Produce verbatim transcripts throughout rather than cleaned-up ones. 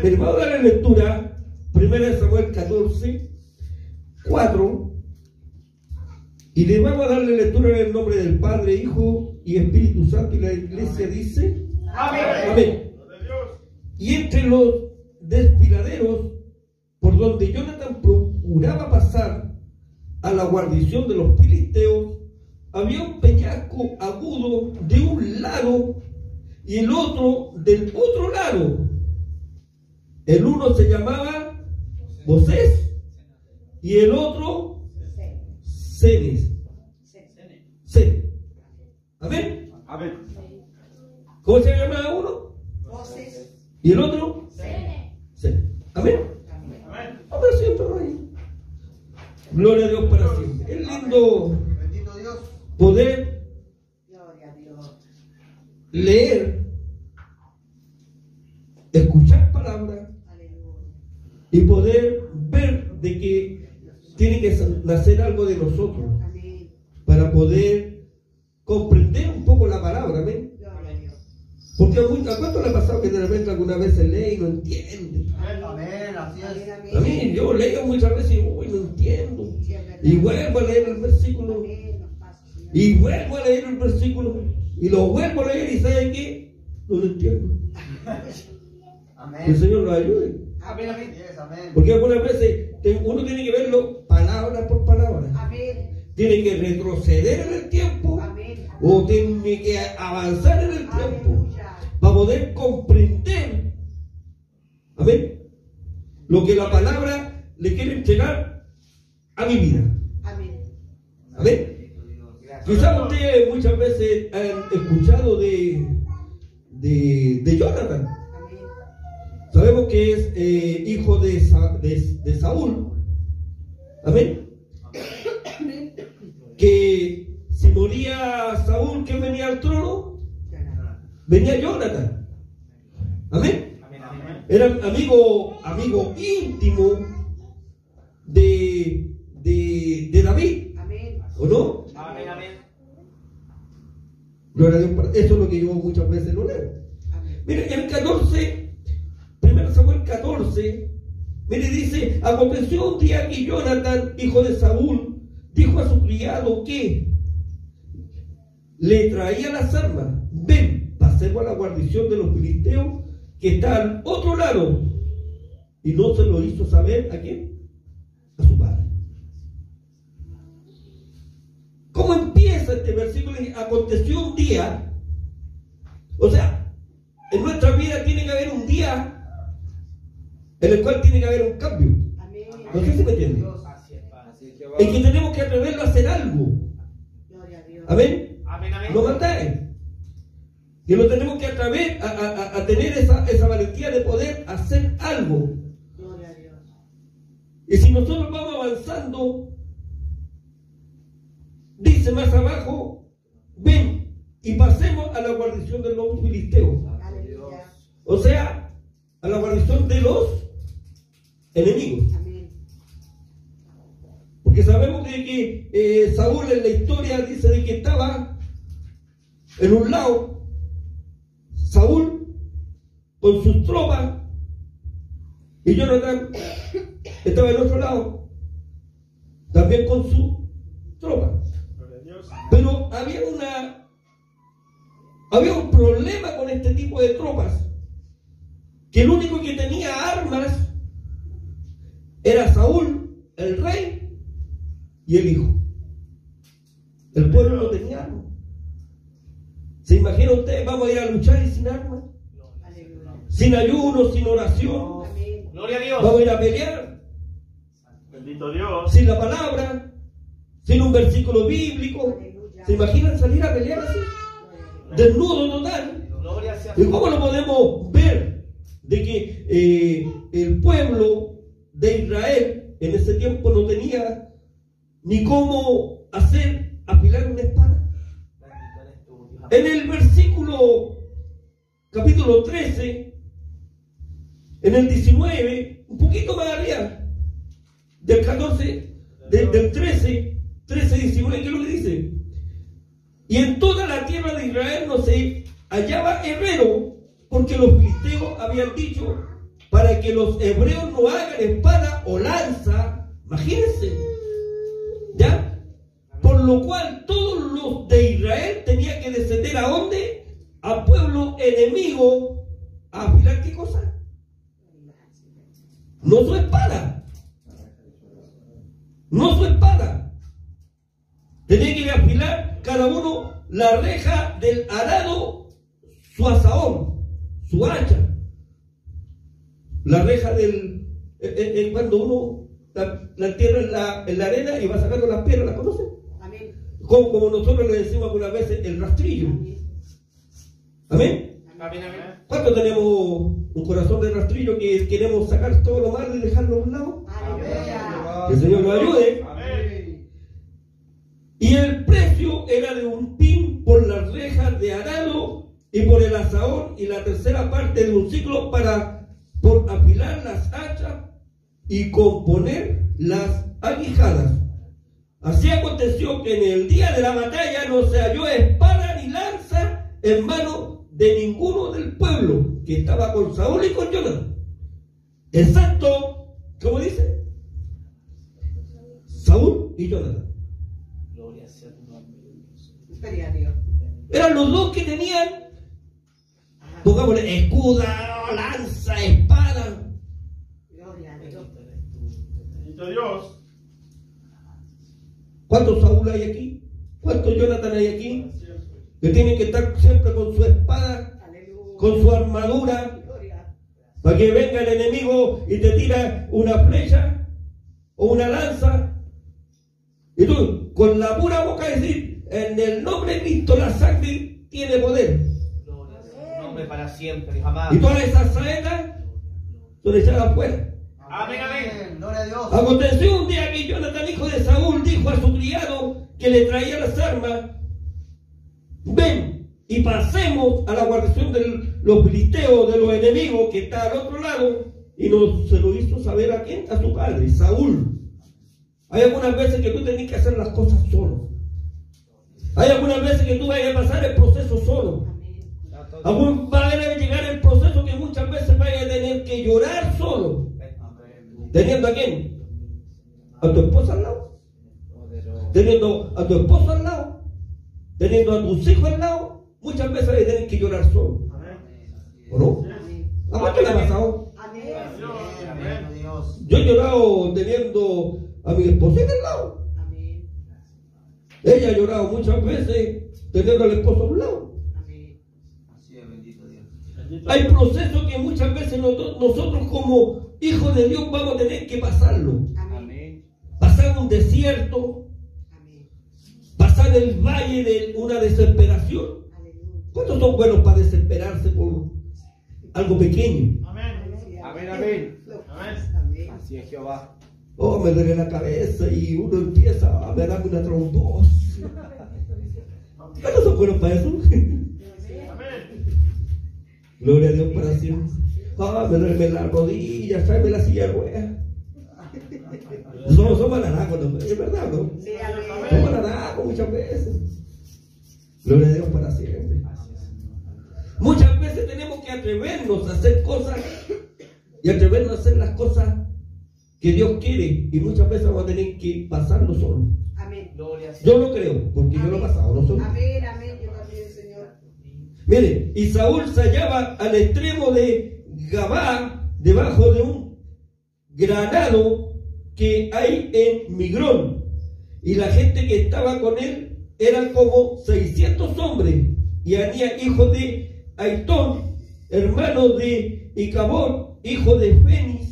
Pero vamos a dar la lectura, primera de Samuel catorce, cuatro, y le vamos a darle lectura en el nombre del Padre, Hijo y Espíritu Santo, y la iglesia dice, amén. Amén. Y entre los desfiladeros por donde Jonathan procuraba pasar a la guarnición de los filisteos, había un peñasco agudo de un lado y el otro del otro lado. El uno se llamaba Bosés y el otro Cenes. Cenes. Amén. Amén. ¿Cómo se llamaba uno? Bosés. ¿Y el otro? Cenes. Amén. Amén. Ahora siempre ahí. Gloria a Dios para siempre. Es lindo Bendito Dios. poder Gloria a Dios. leer, escuchar palabras Aleluya. y poder ver de que tiene que nacer algo de nosotros Amén. para poder comprender un poco la palabra. Amén. Gloria a Dios. Porque a muy- ¿a cuánto le ha pasado que de repente alguna vez se lee y no entiende? Amén. Así Amén, es. amén. A mí yo leo muchas veces y digo, uy, no entiendo. Sí, es verdad. Y vuelvo a leer el versículo. Amén, nos pasa, Señor. Y vuelvo a leer el versículo. Y lo vuelvo a leer y ¿saben qué? No lo entiendo. Que el Amén. Señor lo ayude. Amén. Amén. Yes, amén. Porque algunas veces te- uno tiene que verlo palabra por palabra. Amén. Tiene que retroceder en el tiempo Amén. o tiene que avanzar en el tiempo Aleluya. para poder comprender, amén, lo que la palabra le quiere entregar a mi vida. Amén. Amén. Quizás ustedes muchas veces han escuchado de, de, de Jonathan. Amén. Sabemos que es eh, hijo de, Sa- de, de Saúl. Amén. Que si moría Saúl, ¿quién venía al trono? Venía Jonathan. Amén. Era amigo, amigo íntimo de, de, de David, Amén. ¿o no? Amén. Amén. Gloria a Dios, por- eso es lo que yo muchas veces lo leo. Amén. Mire, el catorce, primero Samuel catorce, mire, dice, aconteció un día que Jonathan, hijo de Saúl, dijo a su criado que le traía las armas, ven, pasemos a la guarnición de los filisteos que está al otro lado. Y no se lo hizo saber a quién, a su padre. ¿Cómo empieza este versículo? Aconteció un día, o sea, en nuestra vida tiene que haber un día en el cual tiene que haber un cambio. Amén. No sé si me entienden. Así es, Padre. Así es, Jehová. Es que tenemos que atreverlo a hacer algo. Gloria a Dios. Amén. Amén. Amén. No mandáis. Que lo tenemos que atrever a, a- a tener esa, esa valentía de poder hacer algo. Gloria a Dios. Y si nosotros vamos avanzando, dice más abajo, ven y pasemos a la guarnición de los filisteos. Aleluya. O sea, a la guarnición de los enemigos. Amén. Porque sabemos de que eh, Saúl en la historia dice de que estaba en un lado, Saúl con sus tropas, y Jonathan estaba en otro lado, también con su tropa. Pero había una había un problema con este tipo de tropas, que el único que tenía armas era Saúl, el rey, y el hijo. El pueblo no tenía armas. ¿Se imagina usted? Vamos a ir a luchar y sin armas, Aleluya. sin ayuno, sin oración. Amén. Gloria a Dios. Vamos a ir a pelear Bendito Dios. sin la palabra, sin un versículo bíblico. Aleluya. ¿Se imaginan salir a pelear así? Desnudo total. Gloria sea. ¿Y cómo lo podemos ver? De que eh, el pueblo de Israel en ese tiempo no tenía ni cómo hacer afilar una espada. En el versículo capítulo trece, en el diecinueve, un poquito más arriba, del catorce, de- del trece, trece, diecinueve, ¿qué es lo que dice? Y en toda la tierra de Israel no se hallaba herrero, porque los filisteos habían dicho, ¿para que los hebreos no hagan espada o lanza, imagínense, ¿ya? Por lo cual todos los de Israel tenían que descender a dónde? A pueblo enemigo, a afilar ¿qué cosa? No su espada, no su espada. Tenía que ir a afilar cada uno la reja del arado, su asaón, su hacha. La reja del, eh, eh, cuando uno la, la entierra en la, en la arena y va sacando las piedras, ¿la conocen? Amén. Como, como nosotros le decimos algunas veces, el rastrillo. Amén. Amén, amén. ¿Cuántos tenemos un corazón de rastrillo que queremos sacar todo lo malo y dejarlo a un lado? Aleluya. Que el Señor nos ayude. Amén. Y el precio era de un pin por las rejas de arado y por el asaón, y la tercera parte de un ciclo para por afilar las hachas y componer las aguijadas. Así aconteció que en el día de la batalla no se halló espada ni lanza en mano de ninguno del pueblo que estaba con Saúl y con Jonatán, excepto, ¿cómo dice? Saúl y Jonatán. Gloria sea tu nombre, Dios. Gloria a Dios. Eran los dos que tenían, pongámosle, escuda, lanza, espada. Gloria a Dios. Bendito Dios. ¿Cuántos Saúl hay aquí? ¿Cuántos Jonathan hay aquí? Que tienen que estar siempre con su espada, Aleluya. con su armadura, Gloria. para que venga el enemigo y te tira una flecha o una lanza. Y tú, con la pura boca, decir, en el nombre de Cristo la sangre tiene poder. Gloria sea tu nombre para siempre, jamás. Y todas esas saetas son echadas afuera. Amén, amén. Gloria a Dios. Aconteció un día que Jonathan, hijo de Saúl, dijo a su criado que le traía las armas: ven y pasemos a la guarnición de los filisteos, de los enemigos que está al otro lado. Y no se lo hizo saber a quién, a su padre, Saúl. Hay algunas veces que tú tenés que hacer las cosas solo. Hay algunas veces que tú vayas a pasar el proceso solo. Aún va a llegar el proceso que muchas veces vayas a tener que llorar solo. ¿Teniendo a quién? ¿A tu esposa al lado? ¿Teniendo a tu esposo al lado? ¿Teniendo a tus hijos al lado? Muchas veces vas a tener que llorar solo. ¿O no? Amén. ¿A cuánto le ha pasado? Amén. Amén, Dios. Yo he llorado teniendo a mi esposita al lado. Amén. Ella ha llorado muchas veces teniendo al esposo a un lado. Amén. Así es, bendito Dios. Hay procesos que muchas veces nosotros, nosotros como hijos de Dios vamos a tener que pasarlo. Amén. Pasar un desierto, Amén. pasar el valle de una desesperación. Aleluya. ¿Cuántos son buenos para desesperarse por algo pequeño? Amén. Amén, amén. Amén. Así es Jehová. Oh, me duele la cabeza y uno empieza a me darme una trombosis. ¿Cuántos son buenos para eso? Amén. Gloria a Dios para siempre. Ah, me duele la rodilla, tráeme la silla de ruedas. Somos, somos naranjos, ¿no? Es verdad, ¿no? Sí, amén. Somos naranjos muchas veces. Gloria a Dios para siempre. Muchas veces tenemos que atrevernos a hacer cosas y atrevernos a hacer las cosas que Dios quiere, y muchas veces vamos a tener que pasarlo solo. Amén. Gloria sea. Yo lo creo, porque yo lo he pasado, no solo. Amén, amén. Yo también, Señor. Mire, y Saúl se hallaba al extremo de Gabá, debajo de un granado que hay en Migrón, y la gente que estaba con él eran como seiscientos hombres, y Anía, hijo de Aitón, hermano de Icabod, hijo de Fénix,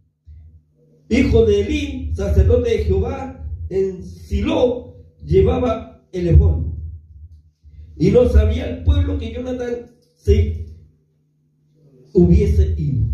hijo de Elí, sacerdote de Jehová, en Silo, llevaba el ephod. Y no sabía el pueblo que Jonatán se hubiese ido.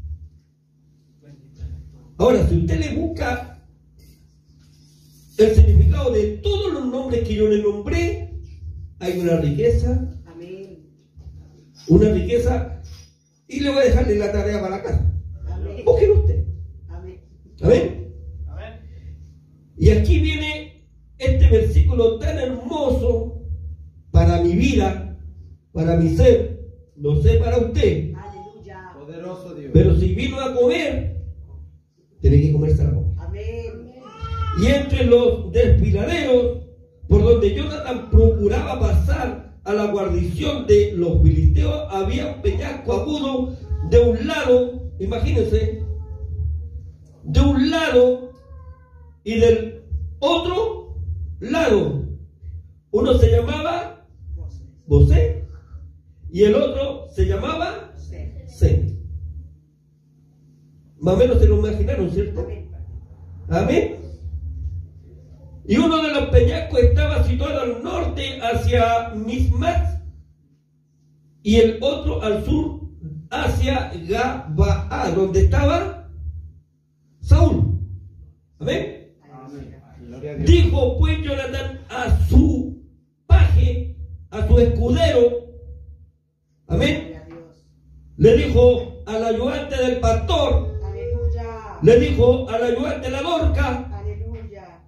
Ahora, si usted le busca el significado de todos los nombres que yo le nombré, hay una riqueza, Amén. una riqueza, y le voy a dejarle la tarea para la casa. Amén. Búsquelo usted. Amén. ¿Amén? Amén. Y aquí viene este versículo tan hermoso para mi vida, para mi ser, no sé para usted, Aleluya. Poderoso Dios. pero si si vino a comer, tiene que comerse la comida. Amén. Y entre los desfiladeros, por donde Jonathan procuraba pasar a la guarnición de los filisteos, había un peñasco agudo de un lado, imagínense, de un lado y del otro lado. Uno se llamaba Bosé y el otro se llamaba Sen. Más o menos se lo imaginaron, ¿cierto? Amén. Y uno de los peñascos estaba situado al norte hacia Mismas y el otro al sur hacia Gabaa, donde estaba Saúl. Amén. Gloria a Dios. Dijo pues Jonathan a su paje, a su escudero, amén, le dijo al ayudante del pastor, Aleluya. le dijo al ayudante de la Dorca, Aleluya.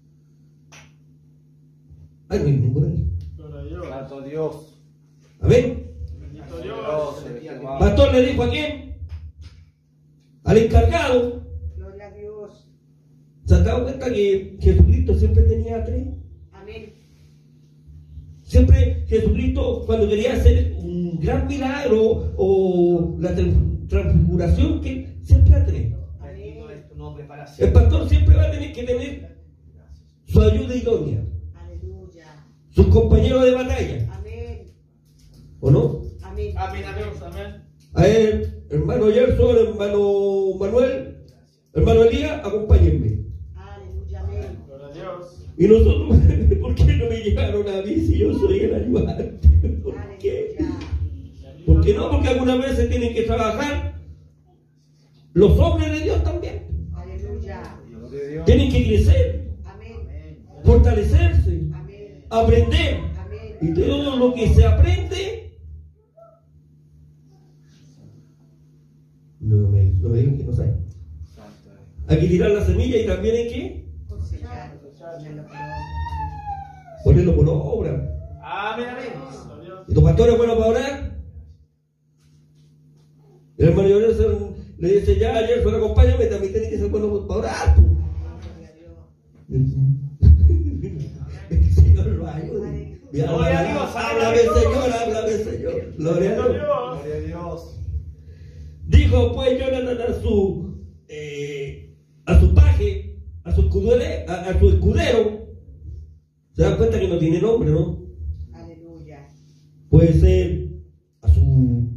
ay, no hay ninguno aquí. Gloria a Dios. Santo Dios. Amén. Bendito Dios, Dios. el Jehová. Pastor le dijo a quién, al encargado. Gloria a Dios. ¿Se han dado cuenta que Jesucristo siempre tenía tres? Amén. Siempre Jesucristo, cuando quería hacer un gran milagro o la tran- transfiguración, que siempre a tres. Bendito es tu nombre para El siempre. pastor siempre va a tener que tener su ayuda idónea, Aleluya. sus compañeros de batalla, Amén. ¿o no? Amén. Amén, Dios, amén. A él, hermano Gerson, hermano Manuel, hermano Elías, acompáñenme. Aleluya. Amén. Gloria a Dios. Y nosotros, ¿por qué no me llegaron a mí si yo soy el ayudante? ¿Por qué? Aleluya. ¿Por qué no? Porque algunas veces tienen que trabajar los hombres de Dios también. Aleluya. Gloria a Dios. Tienen que crecer, Amén. fortalecerse, Amén. aprender. Amén. Y todo lo que se aprende, no me, no me digan que no saben. Santo Dios. Hay que tirar la semilla y también hay que Cosechar. Ponerlo por obra. ponerlo por obra. Amén, amén. Gloria a Dios. ¿Y tu pastor es bueno para orar? El hermano Gerson le dice, ya, Gerson, acompáñame, también tiene que ser bueno para orar. pues. Gloria a Dios. El Señor lo ayude. Gloria a Dios, Háblame, Señor, háblame, Señor. Gloria a Bendito Dios. Dios. Gloria a Dios. Dijo pues Jonathan a su eh, a su paje, a su escudero, a, a su escudero. Se dan cuenta que no tiene nombre, ¿no? Aleluya. Puede ser a su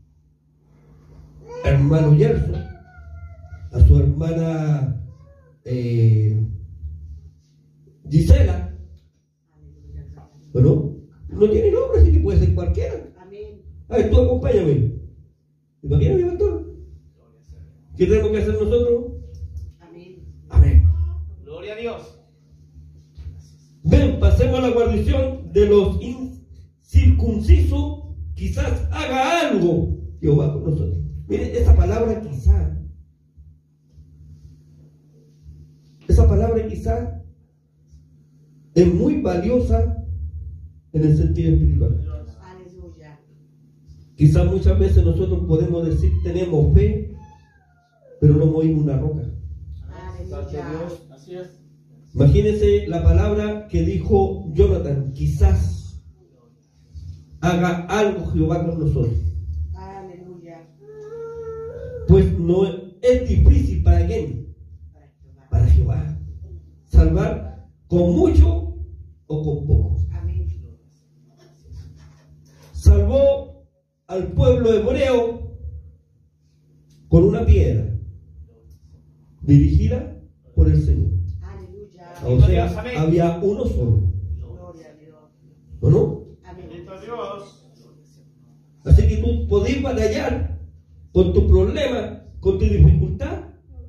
hermano Gerson, a su hermana eh, Gisela, Aleluya. ¿o no? No tiene nombre, así que puede ser cualquiera. Amén. A ver, tú acompáñame. Imagínate, pastor. ¿Qué tenemos que hacer nosotros? Amén. Amén. Gloria a Dios. Ven, pasemos a la guarnición de los incircuncisos. Quizás haga algo Jehová con nosotros. Miren, esa palabra quizás. Esa palabra quizás es muy valiosa en el sentido espiritual. Aleluya. Quizás muchas veces nosotros podemos decir tenemos fe, pero no movimos una roca. Santo Aleluya. Dios. Así es. Imagínense la palabra que dijo Jonathan, quizás haga algo Jehová con nosotros. Aleluya. Pues no es difícil para quién, Para Jehová. para Jehová, salvar con mucho o con poco. Amén. Salvó al pueblo hebreo con una piedra dirigida por el Señor. Aleluya. O sea, había uno solo, Gloria a Dios. ¿o no? Amén. Bendito Dios. Así que tú podés batallar con tu problema, con tu dificultad,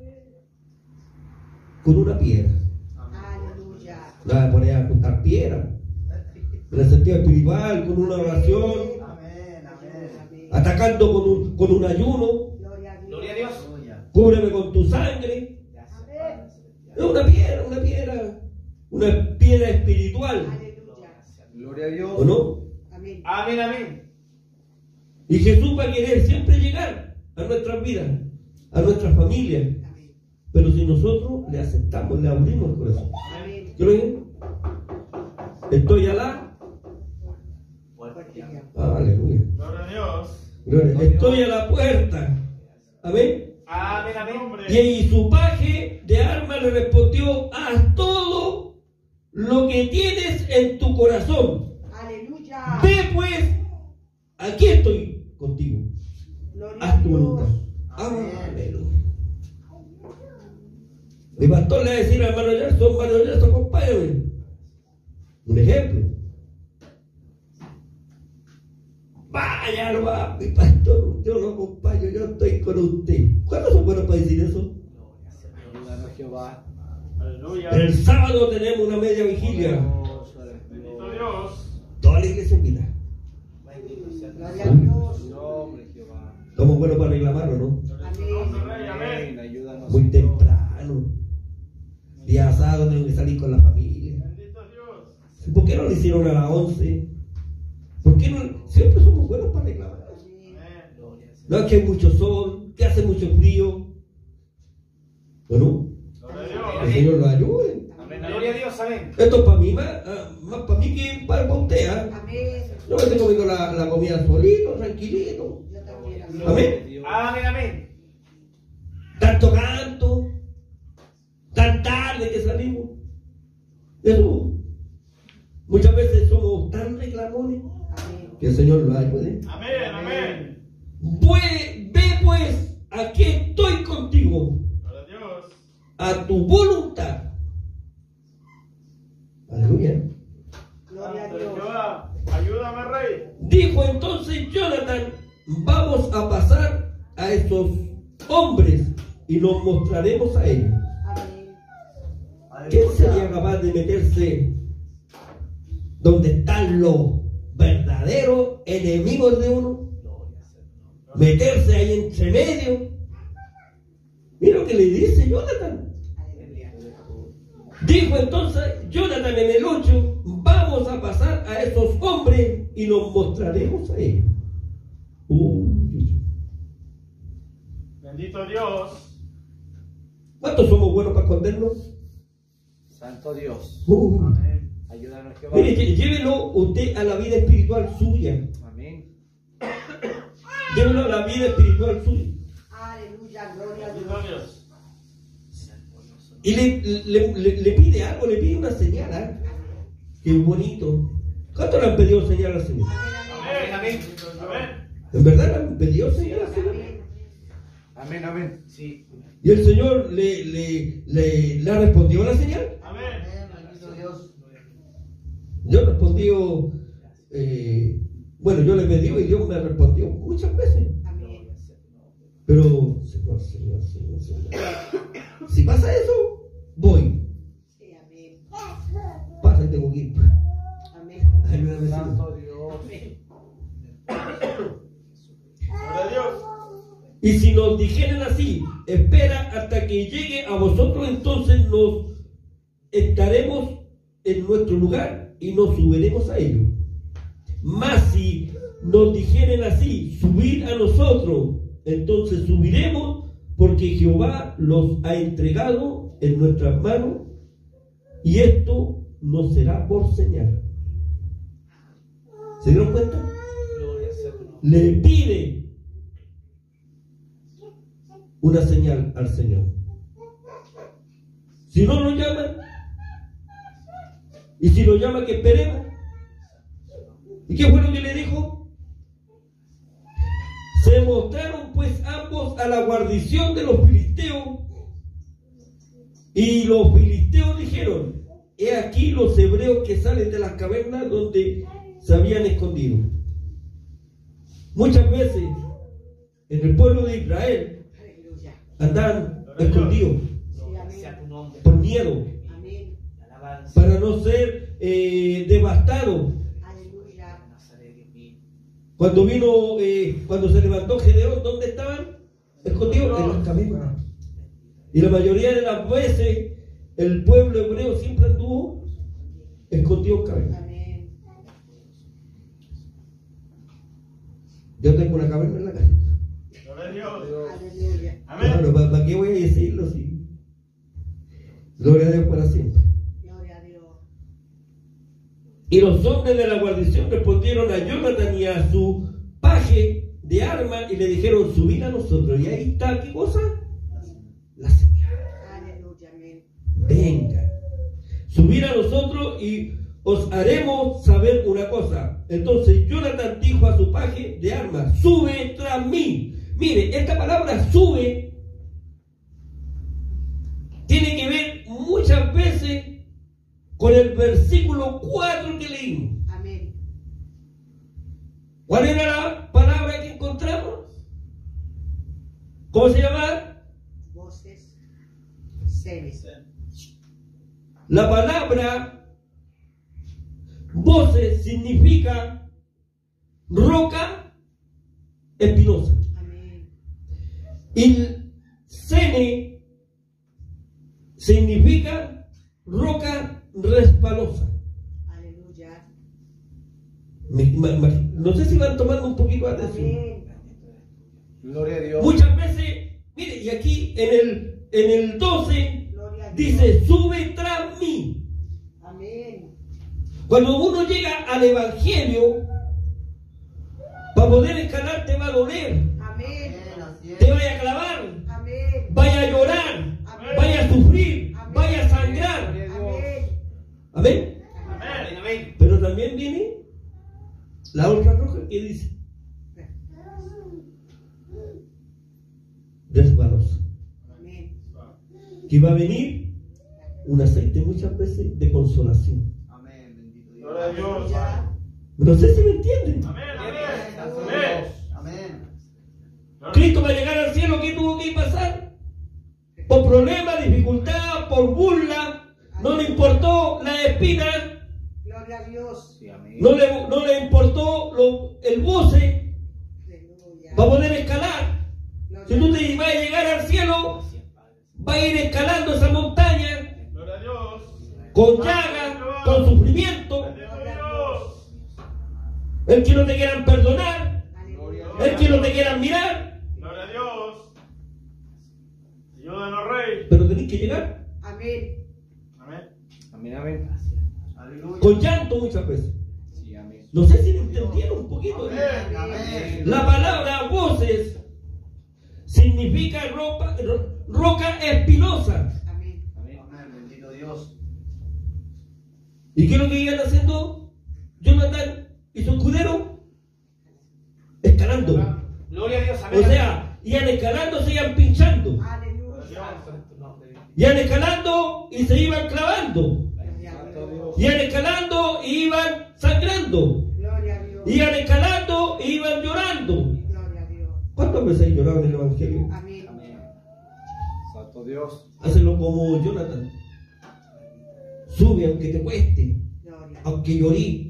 con una piedra. Aleluya. No vas a poner a juntar piedras. En el sentido espiritual, con una oración, Amén, amén. Amén. atacando con un, con un ayuno, Gloria a Dios. Gloria a Dios. Aleluya. cúbreme con tu sangre. Amén. Es una piedra, una piedra, una piedra espiritual, Aleluya. Gloria a Dios. ¿o no? Amén. Amén, amén. Y Jesús va a querer siempre llegar a nuestras vidas. a nuestra familia. Pero si nosotros le aceptamos, le abrimos el corazón. Amén. ¿Qué lo digo? Estoy a la... Ah, aleluya. Gloria a Dios. Gloria. Estoy a la puerta. Amén. Amén, amén. Y ahí su paje de armas le respondió: haz todo lo que tienes en tu corazón. Aleluya. Ve pues, aquí estoy contigo. Gloria a Haz tu Dios. voluntad. Aleluya. Mi pastor le va a decir al hermano Gerson: hermano Gerson, acompáñame. Un ejemplo. Vaya, no va, mi pastor, yo lo acompaño, yo estoy con usted. ¿Cuántos son buenos para decir eso? Ayúdanos, Jehová. Aleluya. El sábado tenemos una media vigilia. Bendito Dios. Toda la iglesia invita. Gloria a Dios. Tu nombre, Jehová. Somos buenos para reclamar, ¿o no? Gloria a tu nombre, Rey. Amén. Amén. Ayúdanos. Muy Señor. temprano. Día sábado tengo que salir con la familia. Bendito Dios. ¿Por qué no lo hicieron a las once? ¿Por qué no? Siempre somos buenos para reclamar. Amén. Amén. No es que hay mucho sol, que hace mucho frío. Bueno, Gloria a el Dios. Señor lo ayude. Amén. Gloria a Dios, amén. Esto es para mí, más, ah, más para mí que para usted. ¿ah? Amén. Yo me estoy comiendo la, la comida solito, tranquilito. Yo también. Amén. Amén. Dios. Amén, amén. Tanto canto, tan tarde que salimos. Eso. Muchas veces somos tan reclamones Amén. que el Señor lo ayude. Amén. Amén. Ve, ve pues, aquí estoy contigo, Gloria a Dios. a tu voluntad. Aleluya. Gloria a Santo Dios. Jehová. Ayúdame, Rey. Dijo entonces Jonathan: vamos a pasar a esos hombres y nos mostraremos a ellos. Amén. ¿Quién sería capaz de meterse donde están los verdaderos enemigos de uno? Meterse ahí entre medio. Mira lo que le dice Jonathan. Dijo entonces Jonathan en el ocho: vamos a pasar a esos hombres y nos mostraremos a ellos. Uy. Bendito Dios. ¿Cuántos somos buenos para escondernos? Santo Dios. Uh. Amén. Ayúdanos, Jehová. Mire, lle- llévelo usted a la vida espiritual suya. Amén. Llévelo a la vida espiritual suya. Aleluya. Gloria a Bendito Dios. Dios. Y le, le, le- le pide algo, le pide una señal. ¿eh? Qué bonito. ¿Cuánto le han pedido señal al Señor? Amén. Amén. Amén. ¿En verdad le han pedido señal al Señor? Amén. Amén, amén. Sí. Y el Señor le, le, le, le respondió la señal. Amén. Bendito Dios. Yo he respondido, eh, bueno, yo le pedí y Dios me respondió muchas veces. Amén. Pero, Señor, Señor, Señor, Señor. Si pasa eso, voy. Sí, amén. Pasa y tengo que ir. Amén. Ayúdame, Señor. Santo Dios. Amén. Gloria a Dios. Y si nos dijeran así: espera hasta que llegue a vosotros, entonces nos estaremos en nuestro lugar y nos subiremos a ellos. Mas si nos dijeren así: subid a nosotros, entonces subiremos, porque Jehová los ha entregado en nuestras manos, y esto no será por señal. ¿Se dieron cuenta? Gloria sea tu nombre. Le pide una señal al Señor. Si no lo llama, y si lo llama, que esperemos. ¿Y qué fue lo que le dijo? Se mostraron pues ambos a la guarnición de los filisteos, y los filisteos dijeron: he aquí los hebreos que salen de las cavernas donde se habían escondido. Muchas veces en el pueblo de Israel Aleluya. andaban escondidos Sí, Gloria sea amén. tu nombre. por miedo, Amén. Alabanza. para no ser eh, devastados. Aleluya. Nazaret, Dios mío. Cuando vino, eh, cuando se levantó Gedeón, ¿dónde estaban? Escondidos en las cavernas. Y la mayoría de las veces el pueblo hebreo siempre anduvo escondido en cavernas. Amén. Yo tengo una caverna en la casa. Gloria a Dios. Aleluya. Amén. Amén. Bueno, ¿para, para qué voy a decirlo? Sí. Gloria a Dios para siempre. Gloria a Dios. Y los hombres de la guarnición respondieron a Jonathan y a su paje de armas y le dijeron, subid a nosotros. Y ahí está, ¿qué cosa? La señal. Aleluya, amén. Venga, subid a nosotros y os haremos saber una cosa. Entonces Jonathan dijo a su paje de armas, sube tras mí. Mire, esta palabra sube tiene que ver muchas veces con el versículo cuatro que leímos. Amén. ¿Cuál era la palabra que encontramos? ¿Cómo se llama? Voces. Seres. La palabra voces significa roca espinosa. Amén. Y sene significa roca respalosa. Aleluya. Me- me- me- no sé si van tomando un poquito de atención. Amén. Gloria a Dios. Muchas veces, mire, y aquí en el, en el doce Gloria a Dios. dice, sube tras mí. Amén. Cuando uno llega al Evangelio, para poder escalar te va a doler, Amén. te vaya a clavar, Amén. vaya a llorar, vaya a sufrir, vaya a sangrar. Amén. Amén. Amén. Amén. Pero también viene la otra roja que dice resbalosa, Amén. que va a venir un aceite muchas veces de consolación. Amén. Bendito Dios. Gloria a Dios. Ya. No sé si me entienden. Amén. Santo Amén. Dios. Amén. Cristo para llegar al cielo, ¿qué tuvo que pasar? Por problemas, dificultad, por burla, no le importó la espina, Gloria a Dios. Sí, amén. no le, no le importó lo- el goce Aleluya. para poder escalar. Si tú Gloria te vas a llegar al cielo, Gracias, Padre. vas a ir escalando esa montaña Gloria a Dios. con llagas, con sufrimiento. Bendito Dios. El que no te quieran perdonar, Aleluya. el que no te quieran mirar, Gloria a Dios. Ayúdanos, Rey. pero tenés que llegar Amén. Amén. Amén, amén. Aleluya. con llanto muchas veces. Sí, amén. No sé si me entendieron un poquito. Amén. Amén. La palabra voces significa ropa- ro- roca espinosa. Amén. Amén. Amén. Bendito Dios. ¿Y qué es lo que iban haciendo Jonathan y su escudero? Escalando. Gloria a Dios. Amén. O sea, iban escalando, se iban pinchando. Aleluya. Santo es tu nombre. Iban escalando y se iban clavando. Gloria a Santo Dios. Dios. Iban escalando y iban sangrando. Gloria a Dios. Iban escalando y iban llorando. Gloria a Dios. ¿Cuántas veces hay llorado en el Evangelio? Amén. Amén. Santo Dios. Hácelo como Jonathan. Sube aunque te cueste, Gloria. aunque llorí,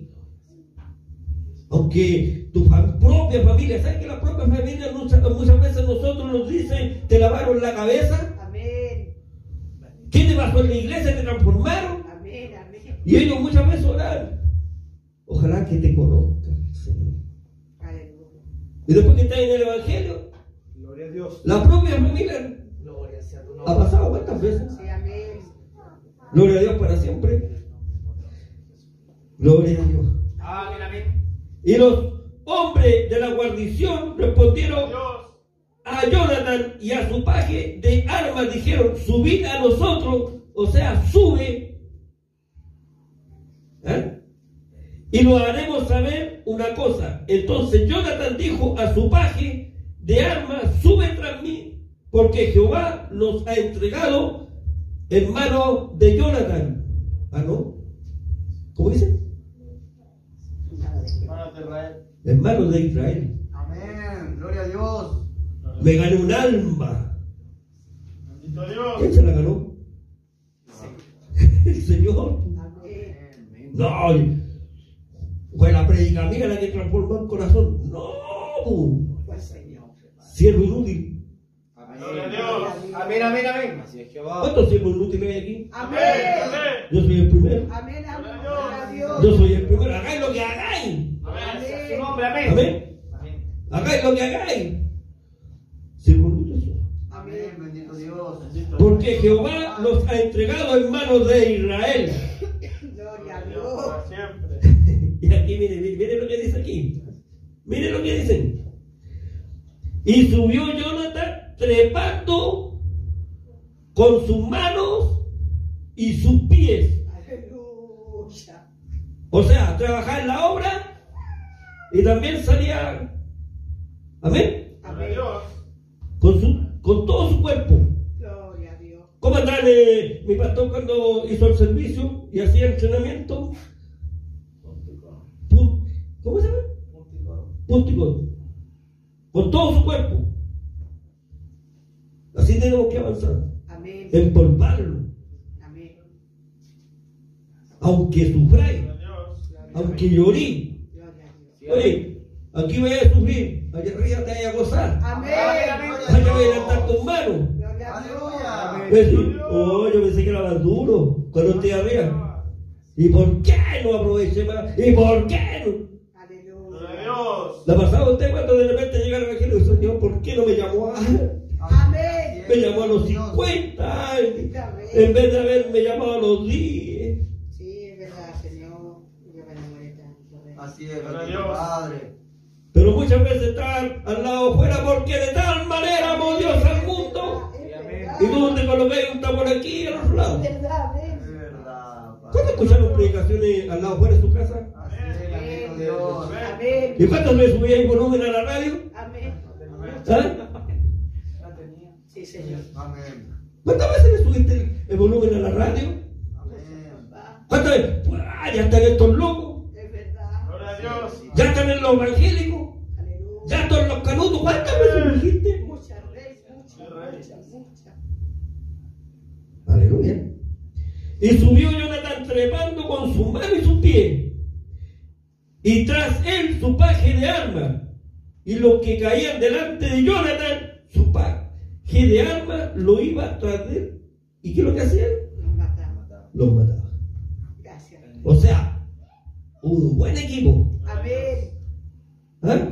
aunque tu fa- propia familia, ¿sabes que la propia familia muchas, muchas veces nosotros nos dicen, te lavaron la cabeza? Amén. ¿Qué te pasó en la iglesia? ¿Te transformaron? Amén. Amén. Y ellos muchas veces oran. Ojalá que te conozcan, Señor. Aleluya. Y después que estás en el Evangelio, Gloria a Dios. la propia familia Gloria sea tu ha nombre. pasado cuántas veces. Sí, amén. Gloria a Dios para siempre. Gloria a Dios. Amén. Amén. Y los hombres de la guarnición respondieron Dios. a Jonathan y a su paje de armas, dijeron, subid a nosotros, o sea, sube, ¿eh? Y lo haremos saber una cosa. Entonces Jonathan dijo a su paje de armas, sube tras mí, porque Jehová nos ha entregado en manos de Jonathan. Ah, ¿no? ¿Cómo dice? Hermanos de Israel. En manos de Israel. Amén. Gloria a Dios. Me gané un alma. Bendito ¿Quién Dios. se la ganó? El Señor. Amén. Amén. No, fue la predica mía la que transformó el corazón. No, Pues Señor. siervo inútil. Gloria a Amén. Dios. Amén. Amén. Amén. Así es Jehová. ¿Cuántos siervos inútiles hay aquí? Amén. Amén. Amén. Yo soy el primero. Amén. Amén. Gloria a Dios. Yo soy el primero. Hagáis lo que hagáis. Gloria sea tu nombre. Amén. Amén. Amén. Hagáis lo que hagáis. Siervo inútil soy. Amén. Dios. porque Jehová los ha entregado en manos de Israel. Gloria a Dios. Para siempre. Y aquí, miren, miren, miren lo que dice aquí. Miren lo que dicen. Y subió Jonathan trepando con sus manos y sus pies. Aleluya. O sea, trabajar en la obra y también salía, amén, Gloria a Dios. con, su, con todo su cuerpo. Gloria a Dios. ¿Cómo andaba eh, mi pastor cuando hizo el servicio y hacía entrenamiento? Pun- ¿Cómo se llama? Puntico. Con todo su cuerpo. Así tenemos que avanzar. Amén. Empolvarlo. Amén. Aunque sufráis, Gloria a Dios. aunque llorí. Gloria a Dios. Oye, aquí voy a sufrir, allá arriba te voy a gozar. Amén. Allá voy a levantar tus manos. Gloria a Dios. Aleluya. Voy a decir, oh, yo pensé que era más duro cuando estoy arriba. ¿Y por qué no aproveché más? ¿Y por qué no? Gloria a Aleluya. Dios. ¿La pasaba a usted cuando de repente llega el evangelio y dice, Señor, ¿por qué no me llamó a Amén. Me llamó a los cincuenta años, en vez de haberme llamado a los diez. Sí, es verdad, Señor. Yo me enamoré tanto de él. Así es, Gloria a bendito Dios. Padre. Pero muchas veces estar al lado afuera porque de tal manera amó Dios al mundo. Es verdad. Y tú te colocas un tambor aquí y al otro lado. Es verdad, Es amén. verdad, ¿Cuándo Padre. escucharon predicaciones al lado afuera de su casa? Así es, bendito Dios. Amén. ¿Y cuántos le subíais volumen a la radio? Amén. ¿Ah? Sí, Señor. Amén. ¿Cuántas veces le subiste el, el volumen a la radio? Amén. Va. ¿Cuántas veces? Pues, ah, ya están estos locos, Es verdad. Gloria a Dios. ya están en los evangélicos, Aleluya. ya están en los canutos. ¿Cuántas veces lo dijiste? Muchas veces, muchas, muchas, muchas. Aleluya. Y subió Jonathan trepando con su mano y sus pies, y tras él su paje de armas, y los que caían delante de Jonathan, su paje de armas lo iba tras él. ¿Y qué es lo que hacían? Nos matamos. Los mataba. Gracias. O sea, un buen equipo. Amén. ¿Ah?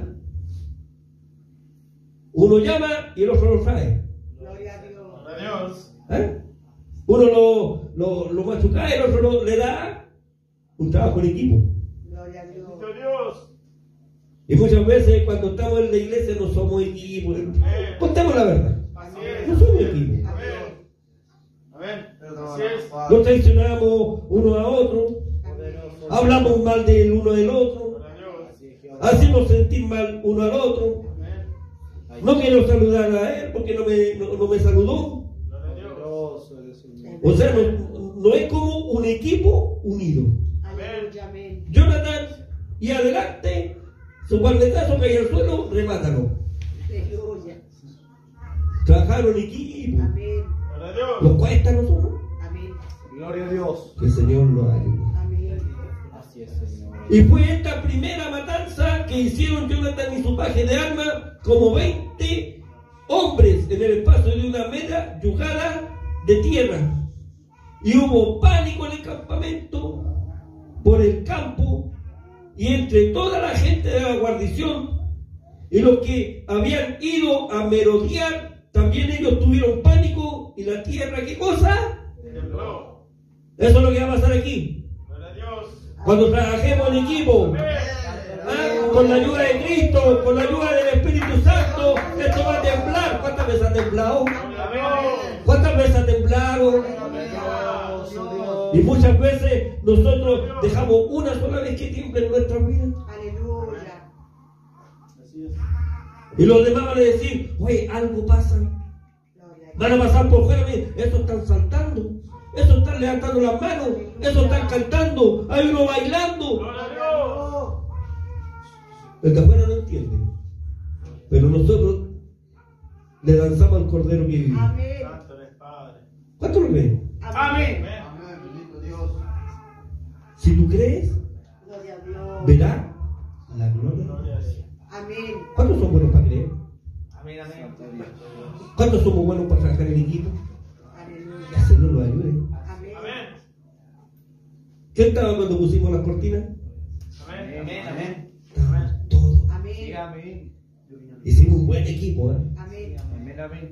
Uno llama y el otro lo trae. Gloria a Dios. Gloria a Dios. ¿Ah? Uno lo, lo, lo machuca y el otro lo- le da un trabajo en equipo. Gloria a Dios. Bendito Dios. Y muchas veces cuando estamos en la iglesia no somos equipo. Contemos la verdad. Así es. No somos equipo. Amén. Amén. Perdona, Así es. Nos traicionamos uno a otro. Amén. Hablamos mal del uno del otro. Gloria a Dios. Hacemos sentir mal uno al otro. Amén. No quiero saludar a él porque no me, no, no me saludó. Gloria a Dios. O sea, no, no es como un equipo unido. Aleluya. Amén. Jonathan, y adelante, su guardetazo cae al suelo, remátalo. Aleluya. Trabajaron en equipo. Amén. Gloria a Dios. ¿Nos cuesta a nosotros? Amén. Gloria a Dios. Que el Señor lo ayude. Amén. Así es, Señor. Y fue esta primera matanza que hicieron Jonathan y su paje de armas, como veinte hombres en el espacio de una media yugada de tierra. Y hubo pánico en el campamento, por el campo, y entre toda la gente de la guarnición. Y los que habían ido a merodear, también ellos tuvieron pánico. Y la tierra, ¿qué cosa? Tembló. Eso es lo que va a pasar aquí. Gloria a Dios. Cuando trabajemos en equipo, Amén. ¿ah? Con la ayuda de Cristo, con la ayuda del Espíritu Santo, esto va a temblar. ¿Cuántas veces ha temblado? Gloria a Dios. ¿Cuántas veces ha temblado? Y muchas veces nosotros dejamos una sola vez que tiemble en nuestra vida. Aleluya. Así es. Y los demás van a decir, oye, algo pasa. Gloria a Van a pasar por fuera, miren, estos están saltando, estos están levantando las manos, estos están cantando, hay uno bailando. Gloria a Dios. El de afuera no entiende. Pero nosotros le danzamos al Cordero que vive. Amén. Santo eres Padre. ¿Cuánto lo creen? Amén. Amén. Amén, bendito Dios. Si tú crees, Gloria a Dios. verás la gloria. Gloria a Dios. Amén. ¿Cuántos son buenos para creer? Amén, amén. ¿Cuántos somos buenos para trabajar en equipo? Que Aleluya. el Señor lo ayude. Amén. Amén. ¿Qué estaba cuando pusimos las cortinas? Amén. Amén, amén. Estábamos todos. Amén. Diga amén. Hicimos un buen equipo, ¿eh? Amén. Amén, amén.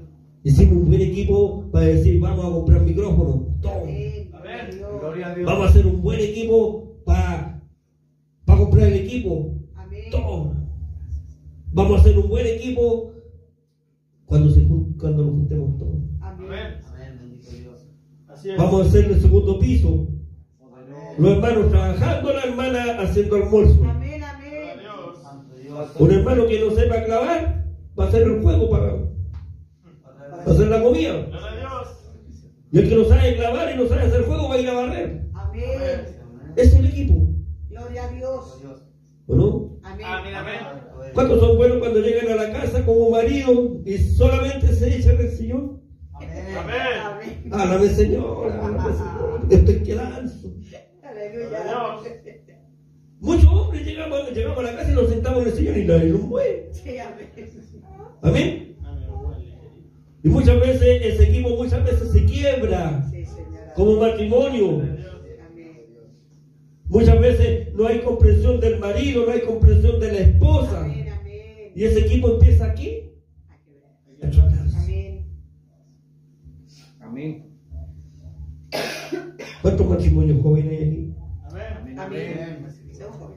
Hicimos un buen equipo para decir, vamos a comprar micrófonos. Todo. Amén. Amén. Dios. Gloria a Dios. Vamos a hacer un buen equipo para, para comprar el equipo. Amén. Todo. Vamos a hacer un buen equipo cuando, se, jun- cuando nos juntemos todos. Amén. Amén. Amén, bendito Dios. Así es. Vamos a hacer el segundo piso. Poderoso. Los hermanos trabajando, la hermana haciendo almuerzo. Amén. Gloria a Amén. Dios. Santo Dios. Un hermano que no sepa clavar va a hacer el juego para, para hacer la comida. Gloria a Dios. Y el que no sabe clavar y no sabe hacer juego va a ir a barrer. Amén. Ese es el equipo. Gloria a Dios. ¿O no? Amén. Amén. Amén. ¿Cuántos son buenos cuando llegan a la casa como marido y solamente se echan el sillón? Amén. Amén. Amén. Álame, Señor, álame, Señor, que estoy quedando. Aleluya. Muchos hombres llegamos, llegamos a la casa y nos sentamos en el sillón y nadie nos mueve. Sí, amén. Amén. Amén. Y muchas veces ese equipo muchas veces se quiebra Sí, Señora. como matrimonio. Amén. Muchas veces no hay comprensión del marido, no hay comprensión de la esposa. Amén. Amén. Y ese equipo empieza aquí a chocarse. Amén. Amén. ¿Cuántos matrimonios jóvenes hay aquí? Amén. Amén. Sea un joven.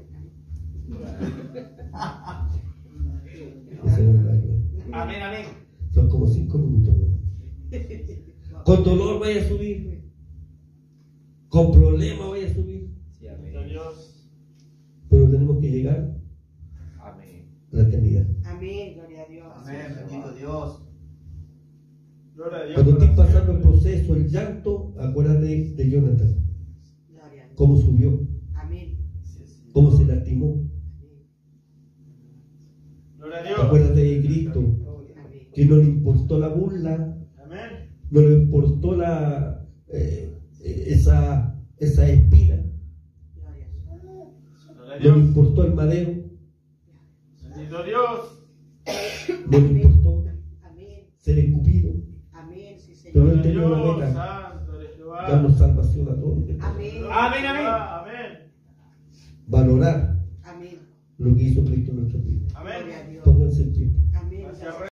Ese es el horario. Amén. Amén. Son como cinco minutos. ¿No? Con dolor vaya a subir. Con problemas vaya a subir. Sí, amén. Gloria a Dios. Pero tenemos que llegar Amén. a la eternidad. Amén. Gloria a Dios. Amén, bendito Dios. Gloria a Dios. Cuando estés pasando el proceso, el llanto, acuérdate de Jonathan. Gloria a Dios. Cómo subió, Amén. cómo se lastimó. Gloria a Dios. Acuérdate de Cristo, Amén. que no le importó la burla, Amén. no le importó la, eh, esa, esa espina, Gloria a Dios. Gloria a no le Dios. importó el madero, Bendito Dios. no le importó Amén. ser escupido, Amén. Sí, pero Señor. él tenía una Dios, meta, santo de Jehová. darnos salvación a todos, Amén. Amén. Amén. Amén. valorar Amén. lo que hizo Cristo en nuestra vida. Amén. Gloria a Dios. Pónganse en pie. Amén. Gracias, Rey.